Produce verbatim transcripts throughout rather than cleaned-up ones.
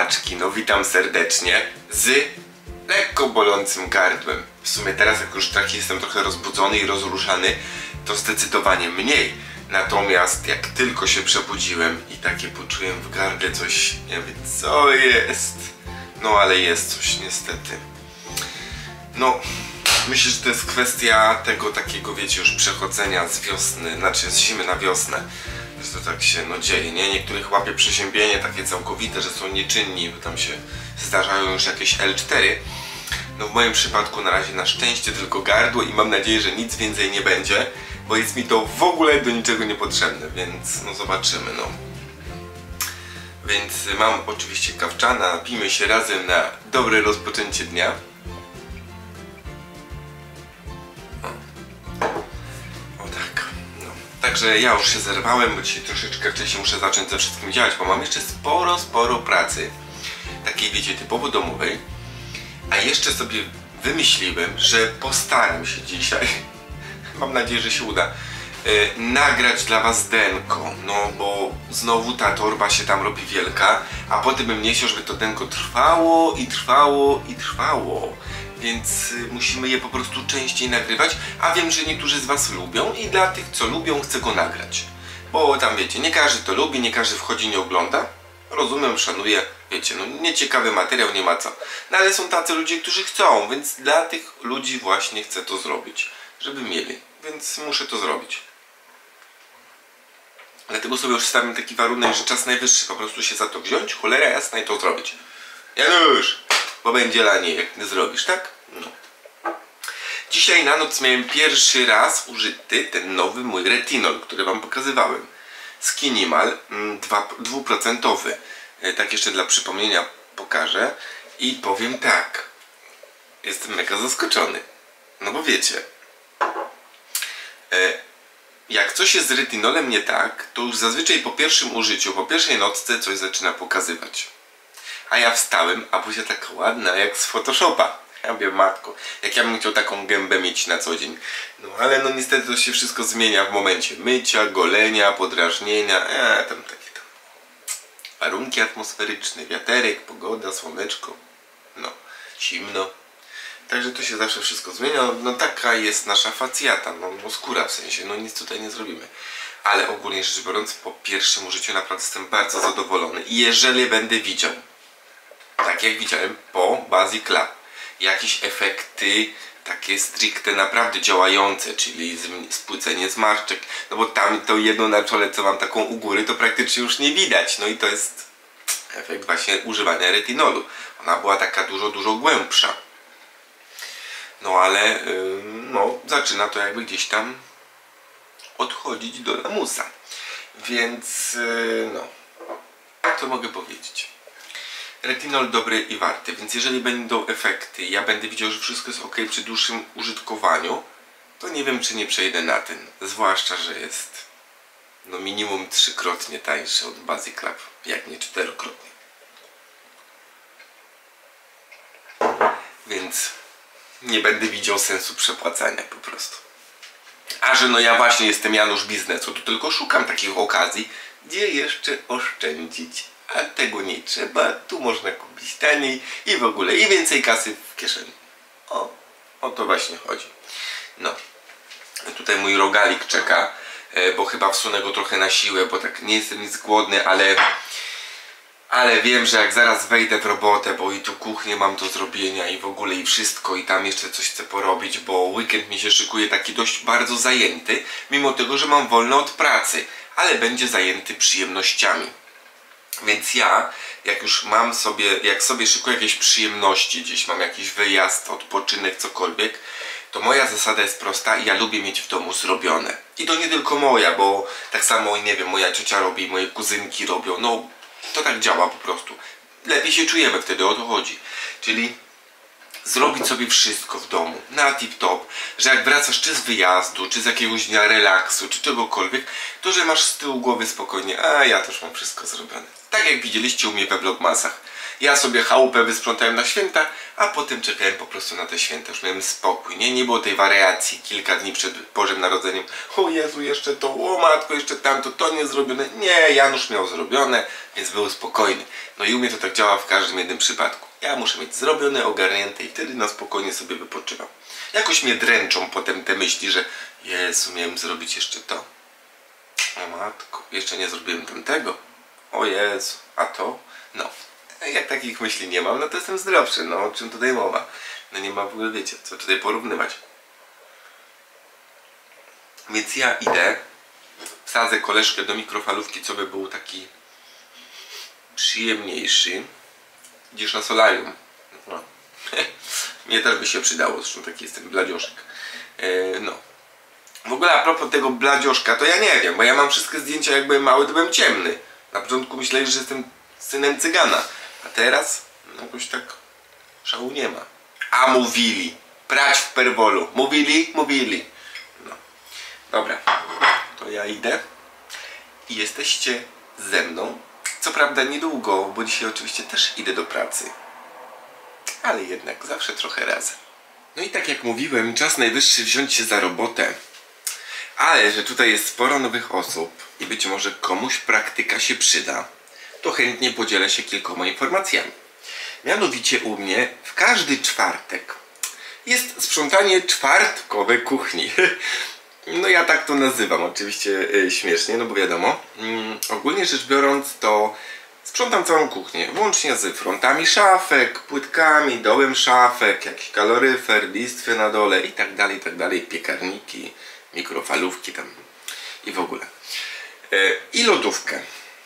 Siemaczki, no witam serdecznie z lekko bolącym gardłem. W sumie teraz, jak już tak jestem trochę rozbudzony i rozruszany, to zdecydowanie mniej. Natomiast jak tylko się przebudziłem i takie poczułem w gardle coś, nie wiem co jest. No ale jest coś niestety. No, myślę, że to jest kwestia tego takiego, wiecie, już przechodzenia z wiosny, znaczy z zimy na wiosnę. Że to tak się no dzieje, nie? Niektórych łapie przeziębienie takie całkowite, że są nieczynni, bo tam się zdarzają już jakieś L cztery. No w moim przypadku na razie na szczęście tylko gardło i mam nadzieję, że nic więcej nie będzie, bo jest mi to w ogóle do niczego niepotrzebne, więc no zobaczymy, no. Więc mam oczywiście kawczana, napijmy się razem na dobre rozpoczęcie dnia. Także ja już się zerwałem, bo dzisiaj troszeczkę wcześniej muszę zacząć ze wszystkim działać, bo mam jeszcze sporo, sporo pracy, takiej wiecie, typowo domowej. A jeszcze sobie wymyśliłem, że postaram się dzisiaj, mam nadzieję, że się uda, yy, nagrać dla was denko, no bo znowu ta torba się tam robi wielka, a potem bym nie chciał, żeby to denko trwało i trwało i trwało. Więc y, musimy je po prostu częściej nagrywać, a wiem, że niektórzy z was lubią i dla tych, co lubią, chcę go nagrać. Bo tam wiecie, nie każdy to lubi, nie każdy wchodzi, nie ogląda. Rozumiem, szanuję, wiecie, no nieciekawy materiał, nie ma co. No ale są tacy ludzie, którzy chcą, więc dla tych ludzi właśnie chcę to zrobić, żeby mieli, więc muszę to zrobić. Dlatego sobie już stawiam taki warunek, że czas najwyższy po prostu się za to wziąć, cholera jasna i to zrobić. Janusz! Bo będzie lanie, jak nie zrobisz, tak? No. Dzisiaj na noc miałem pierwszy raz użyty ten nowy mój retinol, który wam pokazywałem. Skinimal dwuprocentowy. Tak jeszcze dla przypomnienia pokażę. I powiem tak. Jestem mega zaskoczony. No bo wiecie. Jak coś jest z retinolem nie tak, to już zazwyczaj po pierwszym użyciu, po pierwszej nocce coś zaczyna pokazywać. A ja wstałem, a buzia taka ładna, jak z Photoshopa. Ja mówię, matko, jak ja bym chciał taką gębę mieć na co dzień. No ale no niestety to się wszystko zmienia w momencie mycia, golenia, podrażnienia, a tam takie tam warunki atmosferyczne, wiaterek, pogoda, słoneczko, no, zimno. Także to się zawsze wszystko zmienia. No, no taka jest nasza facjata, no, no skóra w sensie, no nic tutaj nie zrobimy. Ale ogólnie rzecz biorąc, po pierwszym użyciu naprawdę jestem bardzo zadowolony. I jeżeli będę widział, tak jak widziałem po Basic Lab, jakieś efekty takie stricte naprawdę działające, czyli spłycenie zmarszczek, no bo tam to jedno na czole, co mam taką u góry, to praktycznie już nie widać, no i to jest efekt właśnie używania retinolu. Ona była taka dużo, dużo głębsza. No ale yy, no, zaczyna to jakby gdzieś tam odchodzić do lamusa. Więc yy, no, co mogę powiedzieć? Retinol dobry i warty, więc jeżeli będą efekty, ja będę widział, że wszystko jest ok przy dłuższym użytkowaniu, to nie wiem, czy nie przejdę na ten. Zwłaszcza, że jest no minimum trzykrotnie tańszy od Basic Lab, jak nie czterokrotnie. Więc nie będę widział sensu przepłacania po prostu. A że no ja właśnie jestem Janusz biznesu, to tylko szukam takich okazji, gdzie jeszcze oszczędzić. A tego nie trzeba, tu można kupić taniej i w ogóle i więcej kasy w kieszeni. O, o to właśnie chodzi. No, tutaj mój rogalik czeka, bo chyba wsunę go trochę na siłę, bo tak nie jestem nic głodny, ale ale wiem, że jak zaraz wejdę w robotę, bo i tu kuchnię mam do zrobienia i w ogóle i wszystko i tam jeszcze coś chcę porobić, bo weekend mi się szykuje taki dość bardzo zajęty, mimo tego, że mam wolne od pracy, ale będzie zajęty przyjemnościami. Więc ja, jak już mam sobie, jak sobie szykuję jakieś przyjemności, gdzieś mam jakiś wyjazd, odpoczynek, cokolwiek, to moja zasada jest prosta i ja lubię mieć w domu zrobione. I to nie tylko moja, bo tak samo, nie wiem, moja ciocia robi, moje kuzynki robią, no to tak działa po prostu. Lepiej się czujemy wtedy, o to chodzi. Czyli zrobić sobie wszystko w domu, na tip-top, że jak wracasz czy z wyjazdu, czy z jakiegoś dnia relaksu, czy czegokolwiek, to że masz z tyłu głowy spokojnie, a ja też mam wszystko zrobione. Tak jak widzieliście u mnie we vlogmasach. Ja sobie chałupę wysprzątałem na święta, a potem czekałem po prostu na te święta. Już miałem spokój, nie? Nie było tej wariacji kilka dni przed Bożym Narodzeniem. O Jezu, jeszcze to, o matko, jeszcze tamto, to nie zrobione. Nie, Janusz miał zrobione, więc był spokojny. No i u mnie to tak działa w każdym jednym przypadku. Ja muszę mieć zrobione, ogarnięte i wtedy na spokojnie sobie wypoczywam. Jakoś mnie dręczą potem te myśli, że Jezu, miałem zrobić jeszcze to. O matko, jeszcze nie zrobiłem tamtego. O Jezu, a to? No. Jak takich myśli nie mam, no to jestem zdrowszy. No o czym tutaj mowa? No nie ma w ogóle, wiecie, co tutaj porównywać. Więc ja idę, wsadzę koleżkę do mikrofalówki, co by był taki przyjemniejszy. Idziesz na solarium. No. Mnie też by się przydało, zresztą taki jestem bladzioszek. Yy, no. W ogóle a propos tego bladzioszka, to ja nie wiem, bo ja mam wszystkie zdjęcia, jak byłem mały, to byłem ciemny. Na początku myśleli, że jestem synem cygana, a teraz no, jakoś tak szału nie ma. A mówili, prać w perwolu. Mówili, mówili. No. Dobra, to ja idę i jesteście ze mną. Co prawda niedługo, bo dzisiaj oczywiście też idę do pracy. Ale jednak zawsze trochę razem. No i tak jak mówiłem, czas najwyższy wziąć się za robotę. Ale że tutaj jest sporo nowych osób i być może komuś praktyka się przyda, to chętnie podzielę się kilkoma informacjami. Mianowicie u mnie w każdy czwartek jest sprzątanie czwartkowe kuchni. No ja tak to nazywam, oczywiście yy, śmiesznie, no bo wiadomo. Yy, ogólnie rzecz biorąc to sprzątam całą kuchnię, włącznie z frontami szafek, płytkami, dołem szafek, jakiś kaloryfer, listwy na dole i tak dalej, i tak dalej, piekarniki, mikrofalówki tam i w ogóle. Yy, I lodówkę.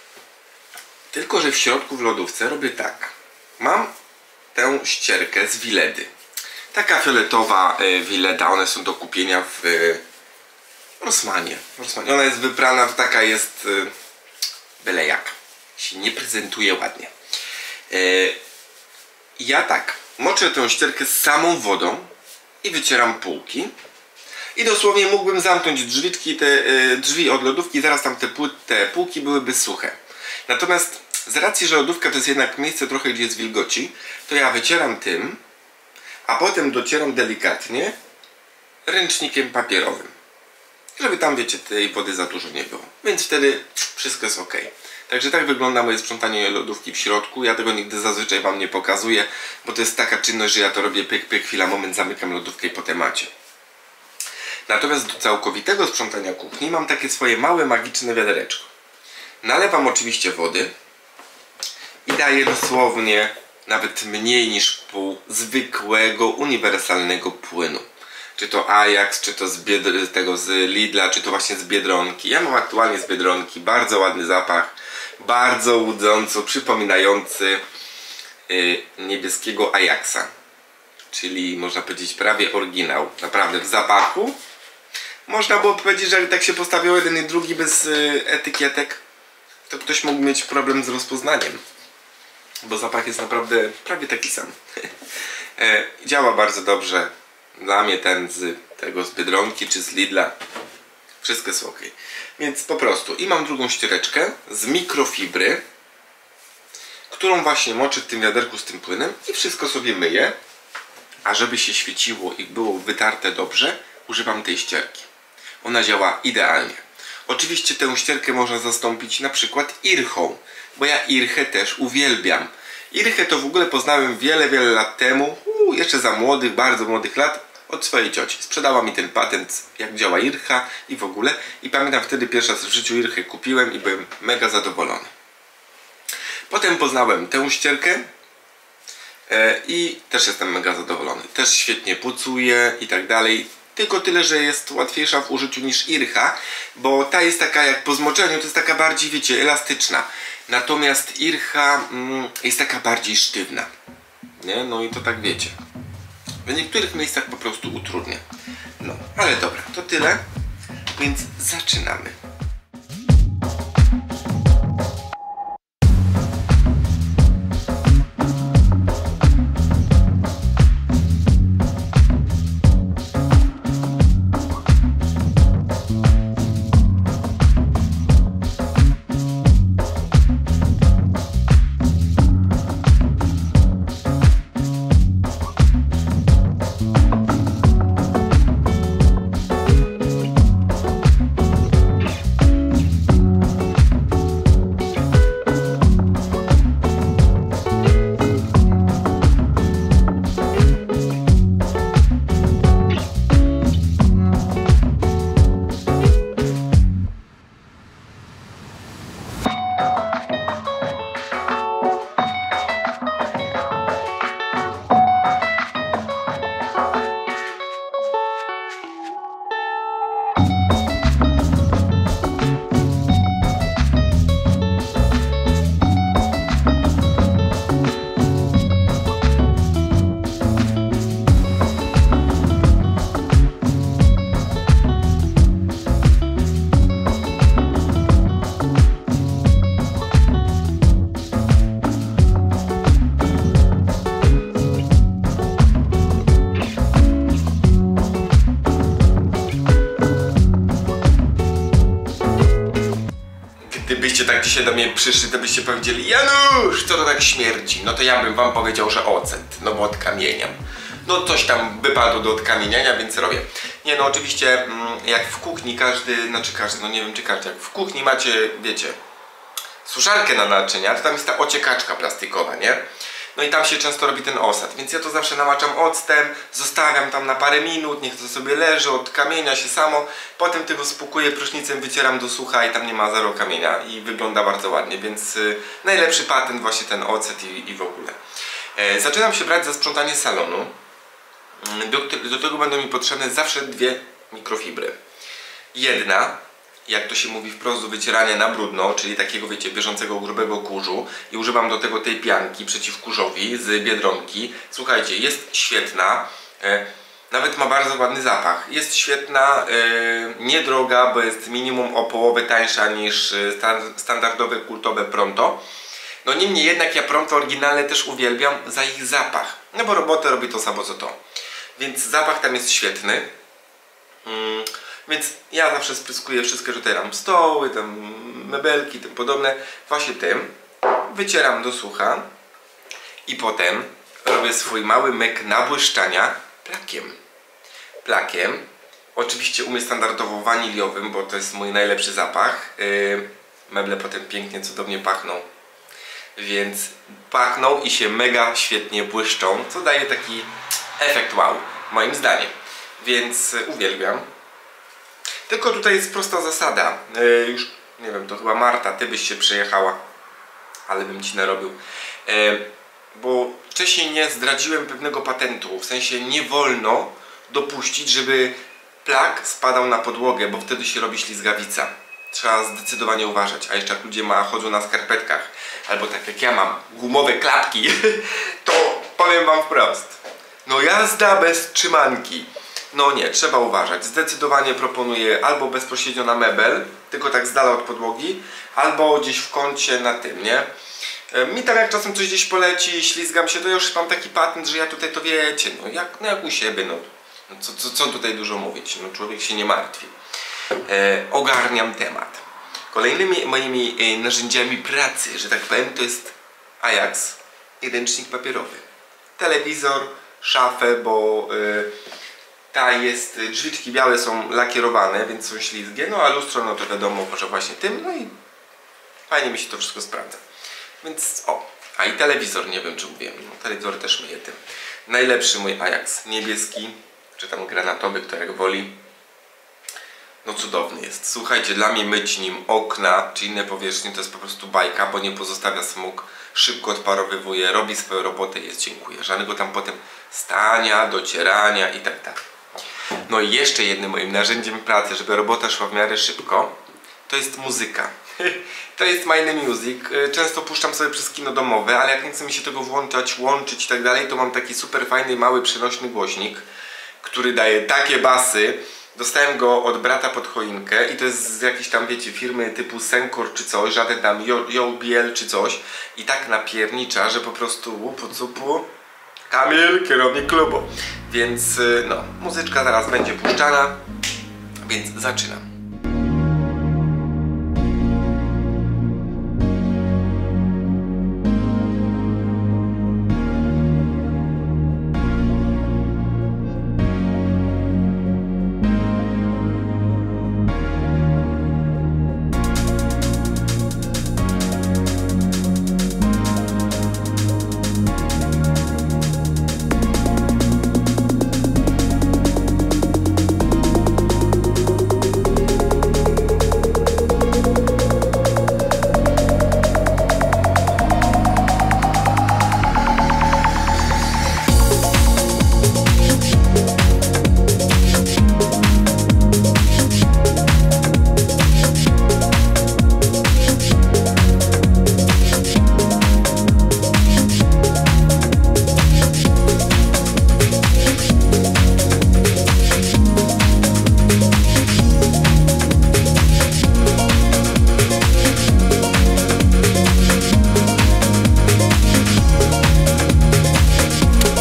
Tylko że w środku w lodówce robię tak. Mam tę ścierkę z Wiledy. Taka fioletowa yy, Wileda, one są do kupienia w yy, Rossmanie. Rossmanie. Ona jest wyprana, to taka jest yy, byle jak. Się nie prezentuje ładnie. Yy, ja tak, moczę tę ścierkę z samą wodą i wycieram półki. I dosłownie mógłbym zamknąć drzwiczki, te yy, drzwi od lodówki, zaraz tam te, te półki byłyby suche. Natomiast z racji, że lodówka to jest jednak miejsce trochę, gdzie jest wilgoci, to ja wycieram tym, a potem docieram delikatnie ręcznikiem papierowym. Żeby tam, wiecie, tej wody za dużo nie było. Więc wtedy wszystko jest ok. Także tak wygląda moje sprzątanie lodówki w środku. Ja tego nigdy zazwyczaj wam nie pokazuję, bo to jest taka czynność, że ja to robię pyk, pyk, chwila, moment, zamykam lodówkę i po temacie. Natomiast do całkowitego sprzątania kuchni mam takie swoje małe, magiczne wiadereczko. Nalewam oczywiście wody i daję dosłownie nawet mniej niż pół zwykłego, uniwersalnego płynu. Czy to Ajax, czy to z, Biedr tego z Lidla, czy to właśnie z Biedronki. Ja mam aktualnie z Biedronki, bardzo ładny zapach, bardzo łudząco przypominający yy, niebieskiego Ajaxa. Czyli można powiedzieć prawie oryginał. Naprawdę w zapachu można było powiedzieć, że jak tak się postawił jeden i drugi bez yy, etykietek, to ktoś mógł mieć problem z rozpoznaniem. Bo zapach jest naprawdę prawie taki sam. e, działa bardzo dobrze. Dla mnie ten z tego z Biedronki czy z Lidla. Wszystko jest ok. Więc po prostu. I mam drugą ściereczkę z mikrofibry, którą właśnie moczę w tym wiaderku z tym płynem i wszystko sobie myję. A żeby się świeciło i było wytarte dobrze, używam tej ścierki. Ona działa idealnie. Oczywiście tę ścierkę można zastąpić na przykład irchą, bo ja irchę też uwielbiam. Irchę to w ogóle poznałem wiele, wiele lat temu, uu, jeszcze za młodych, bardzo młodych lat, od swojej cioci. Sprzedała mi ten patent, jak działa ircha i w ogóle. I pamiętam wtedy pierwszy raz w życiu irchę kupiłem i byłem mega zadowolony. Potem poznałem tę ścierkę e, i też jestem mega zadowolony. Też świetnie pucuje i tak dalej. Tylko tyle, że jest łatwiejsza w użyciu niż ircha, bo ta jest taka jak po zmoczeniu, to jest taka bardziej, wiecie, elastyczna. Natomiast ircha mm, jest taka bardziej sztywna. Nie? No i to tak wiecie. W niektórych miejscach po prostu utrudnia. No, ale dobra, to tyle. Więc zaczynamy. jak dzisiaj do mnie przyszli, to byście powiedzieli: Janusz, co to tak śmierdzi? No to ja bym wam powiedział, że ocet, no bo odkamieniam. No coś tam wypadło do odkamieniania, więc robię. Nie no, oczywiście jak w kuchni każdy, znaczy każdy, no nie wiem czy każdy, jak w kuchni macie, wiecie, suszarkę na naczynia, to tam jest ta ociekaczka plastikowa, nie? No i tam się często robi ten osad, więc ja to zawsze namaczam octem, zostawiam tam na parę minut, niech to sobie leży, od kamienia się samo, potem tego spłukuję prysznicem, wycieram do sucha i tam nie ma zero kamienia i wygląda bardzo ładnie, więc y, najlepszy patent właśnie ten ocet i, i w ogóle. E, zaczynam się brać za sprzątanie salonu. Do, do tego będą mi potrzebne zawsze dwie mikrofibry. Jedna, jak to się mówi wprost, do wycierania na brudno, czyli takiego, wiecie, bieżącego grubego kurzu, i używam do tego tej pianki przeciw kurzowi z Biedronki. Słuchajcie, jest świetna, e, nawet ma bardzo ładny zapach. Jest świetna, e, niedroga, bo jest minimum o połowę tańsza niż stand, standardowe kultowe Pronto. No niemniej jednak ja Pronto oryginalne też uwielbiam za ich zapach, no bo robotę robi to samo co to. Więc zapach tam jest świetny. Mm. Więc ja zawsze spryskuję wszystkie, że tutaj mam stoły, tam mebelki, tym podobne, właśnie tym. Wycieram do sucha i potem robię swój mały myk nabłyszczania plakiem. Plakiem, oczywiście u mnie standardowo waniliowym, bo to jest mój najlepszy zapach. Yy, meble potem pięknie, cudownie pachną. Więc pachną i się mega świetnie błyszczą, co daje taki efekt wow, moim zdaniem. Więc uwielbiam. Tylko tutaj jest prosta zasada. Yy, już nie wiem, to chyba Marta, ty byś się przyjechała, ale bym ci narobił. Yy, bo wcześniej nie zdradziłem pewnego patentu, w sensie nie wolno dopuścić, żeby plak spadał na podłogę, bo wtedy się robi ślizgawica. Trzeba zdecydowanie uważać. A jeszcze jak ludzie ma, chodzą na skarpetkach, albo tak jak ja mam, gumowe klapki, to powiem wam wprost. No jazda bez trzymanki. No nie, trzeba uważać. Zdecydowanie proponuję albo bezpośrednio na mebel, tylko tak z dala od podłogi, albo gdzieś w kącie na tym, nie? Mi tam jak czasem coś gdzieś poleci, ślizgam się, to już mam taki patent, że ja tutaj to wiecie, no jak, no jak u siebie, no, no co, co, co tutaj dużo mówić, no człowiek się nie martwi. E, ogarniam temat. Kolejnymi moimi e, narzędziami pracy, że tak powiem, to jest Ajax i ręcznik papierowy. Telewizor, szafę, bo e, ta jest, drzwiczki białe są lakierowane, więc są ślizgie, no a lustro, no to wiadomo, może właśnie tym, no i fajnie mi się to wszystko sprawdza. Więc o, a i telewizor, nie wiem czy mówiłem, no, telewizor też myję tym. Najlepszy mój Ajax, niebieski, czy tam granatowy, kto jak woli. No cudowny jest. Słuchajcie, dla mnie myć nim okna czy inne powierzchnie to jest po prostu bajka, bo nie pozostawia smug, szybko odparowywuje, robi swoją robotę i jest dziękuję. Żadnego tam potem stania, docierania i tak dalej. No i jeszcze jednym moim narzędziem pracy, żeby robota szła w miarę szybko, to jest muzyka. To jest My Name Music. Często puszczam sobie przez kino domowe, ale jak nie chcę mi się tego włączać, łączyć i tak dalej, to mam taki super fajny, mały, przenośny głośnik, który daje takie basy. Dostałem go od brata pod choinkę i to jest z jakiejś tam, wiecie, firmy typu Senkor czy coś, żaden tam J B L czy coś. I tak napiernicza, że po prostu łupu cupu, Kamil, kierownik klubu. Więc no, muzyczka zaraz będzie puszczana, więc zaczynam.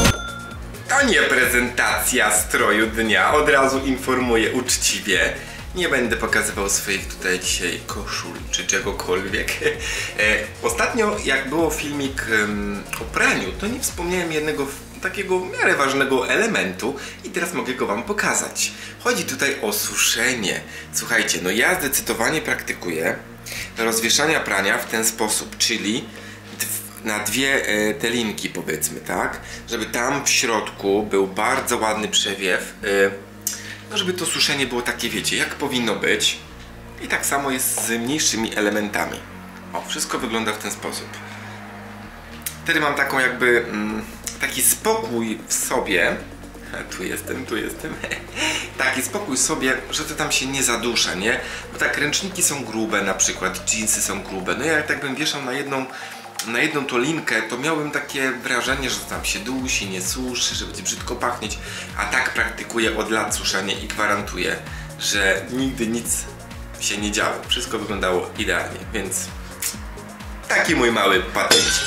Prezentacja stroju dnia. Od razu informuję uczciwie. Nie będę pokazywał swoich tutaj dzisiaj koszul czy czegokolwiek. Ostatnio jak było filmik o praniu, to nie wspomniałem jednego takiego w miarę ważnego elementu i teraz mogę go wam pokazać. Chodzi tutaj o suszenie. Słuchajcie, no ja zdecydowanie praktykuję rozwieszania prania w ten sposób, czyli na dwie e, te linki, powiedzmy, tak? Żeby tam w środku był bardzo ładny przewiew, e, no żeby to suszenie było takie, wiecie, jak powinno być. I tak samo jest z mniejszymi elementami. O, wszystko wygląda w ten sposób. Wtedy mam taką jakby mm, taki spokój w sobie. A, tu jestem, tu jestem. Taki spokój w sobie, że to tam się nie zadusza, nie? Bo tak ręczniki są grube na przykład, dżinsy są grube. No ja jak tak bym wieszał na jedną na jedną to linkę, to miałbym takie wrażenie, że tam się dusi, nie suszy, że będzie brzydko pachnieć, a tak praktykuję od lat suszenie i gwarantuję, że nigdy nic się nie działo. Wszystko wyglądało idealnie, więc taki mój mały patencik.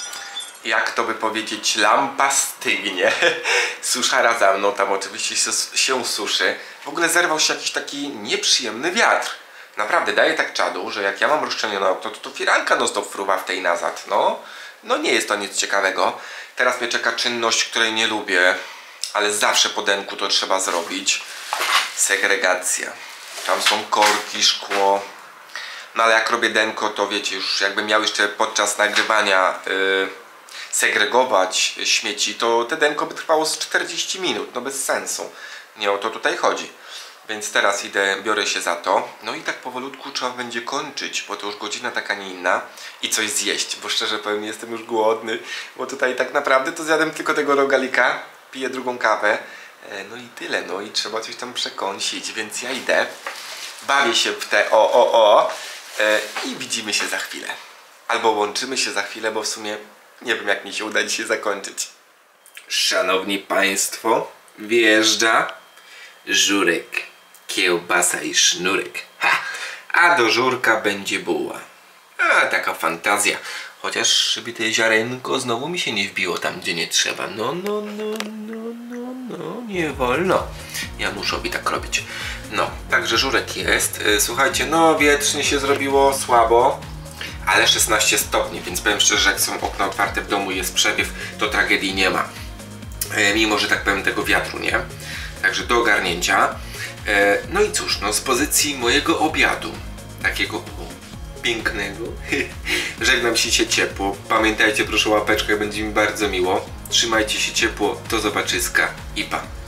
Jak to by powiedzieć, lampa stygnie. Suszara za mną tam oczywiście się, się suszy. W ogóle zerwał się jakiś taki nieprzyjemny wiatr. Naprawdę daje tak czadu, że jak ja mam rozszczelnione okno, to, to firanka non stop fruwa w tej nazad. No, no nie jest to nic ciekawego. Teraz mnie czeka czynność, której nie lubię, ale zawsze po denku to trzeba zrobić. Segregacja. Tam są korki, szkło. No ale jak robię denko, to wiecie, już jakbym miał jeszcze podczas nagrywania yy, segregować śmieci, to te denko by trwało z czterdzieści minut. No bez sensu. Nie o to tutaj chodzi. Więc teraz idę, biorę się za to. No i tak powolutku trzeba będzie kończyć, bo to już godzina taka, nie inna. I coś zjeść, bo szczerze powiem, jestem już głodny. Bo tutaj tak naprawdę to zjadłem tylko tego rogalika. Piję drugą kawę. No i tyle, no i trzeba coś tam przekąsić, więc ja idę. Bawię się w te o, o, o. I widzimy się za chwilę. Albo łączymy się za chwilę, bo w sumie nie wiem, jak mi się uda dzisiaj zakończyć. Szanowni Państwo, wjeżdża żurek, kiełbasa i sznurek. Ha! A do żurka będzie buła. A taka fantazja. Chociaż żeby te ziarenko znowu mi się nie wbiło tam, gdzie nie trzeba. No, no, no, no, no, no, nie wolno Januszowi tak robić. No, także żurek jest. Słuchajcie, no wietrznie się zrobiło, słabo, ale szesnaście stopni, więc powiem szczerze, że jak są okna otwarte w domu, jest przewiew, to tragedii nie ma. E, mimo, że tak powiem, tego wiatru, nie? Także do ogarnięcia. E, no i cóż, no z pozycji mojego obiadu, takiego o, pięknego, żegnam się ciepło. Pamiętajcie proszę o łapeczkach, będzie mi bardzo miło. Trzymajcie się ciepło, do zobaczyska i pa.